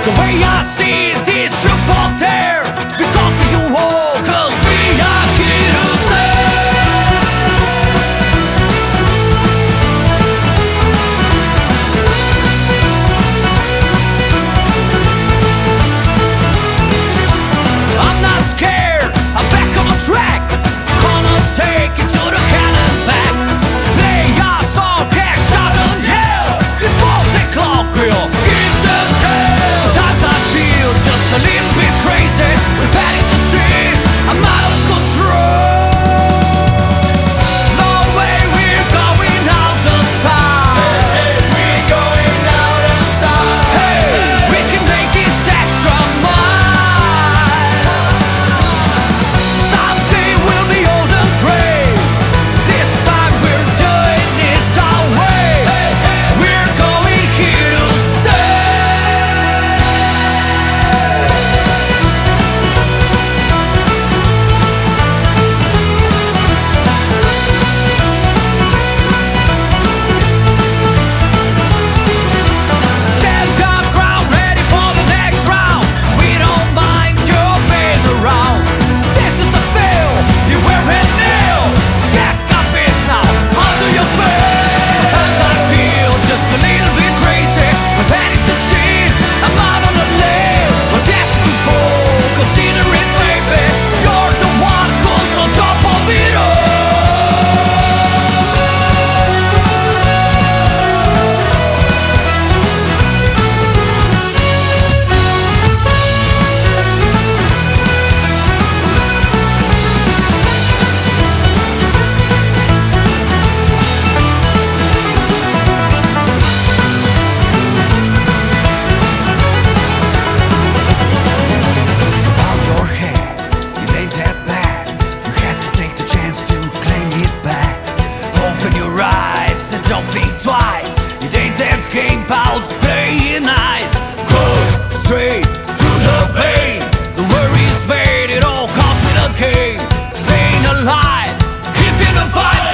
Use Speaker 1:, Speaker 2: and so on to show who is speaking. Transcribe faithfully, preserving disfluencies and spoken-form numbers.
Speaker 1: The way I see it is truth out there. We conquer you all, cause we are here to stay. I'm not scared, I'm back on the track. Gonna take it to the head and back. Play our song, cash out and yell. It was a clock wheel, give them hell. Sometimes I feel just a little bit crazy. When panics a tree, I'm out of control. No way, we're going out of style. Hey, hey, we're going out of style. Hey, we can make this extra mile. Someday we'll be old and gray. This time we're doing it our way. Hey, hey, we're going here to stay. Stand up, ground, ready for the next round. We don't mind jumping around. This is a fail, beware and nail. Check up it now, under your face. Sometimes I feel just a little bit crazy. When panic's a cheat, I'm out on the lane. But that's too full, consider it, baby. You're the one who's on top of it all. Bow your head, it ain't that bad. You have to take the chance to claim it back. Open your eyes and don't think twice. It ain't that game about playing nice. Goes straight through the vein. The worries made, it all comes with a game. Staying alive, keeping the fight.